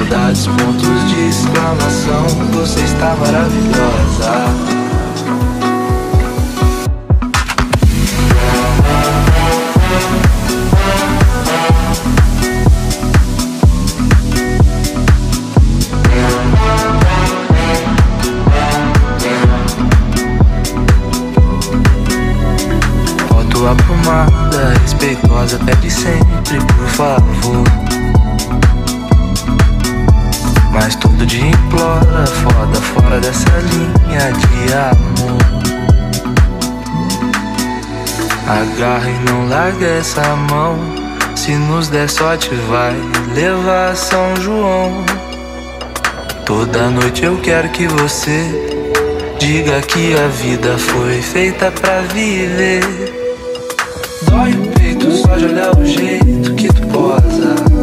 saudades, pontos de exclamação. Você está maravilhosa. Aprumada, respeitosa, pede sempre, por favor. Mas todo dia implora, foda, fora dessa linha de amor. Agarra e não larga essa mão. Se nos der sorte vai levar a São João. Toda noite eu quero que você diga que a vida foi feita pra viver. Dói o peito só de olhar o jeito que tu posa.